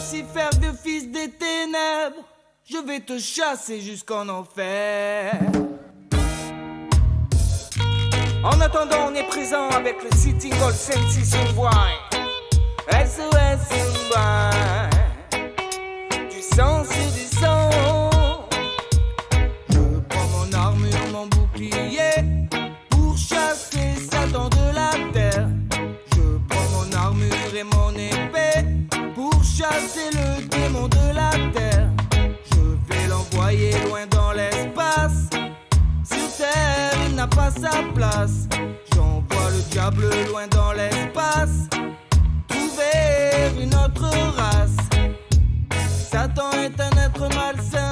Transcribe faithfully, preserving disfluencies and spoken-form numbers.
Lucifer, vieux fils des ténèbres, je vais te chasser jusqu'en enfer. En attendant, on est présent avec le City Gold Sensi Wine. S O S Wine. Du sang sur du sang. Je prends mon armure, mon bouclier pour chasser Satan de la terre. Je prends mon armure et mon épée pour chasser le démon de la terre. Je vais l'envoyer loin dans l'espace. Sur terre, il n'a pas sa place. J'envoie le diable loin dans l'espace. Trouver une autre race. Satan est un être malsain.